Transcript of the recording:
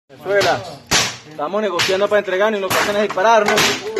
Venezuela, estamos negociando para entregarnos y lo que hacen es dispararnos.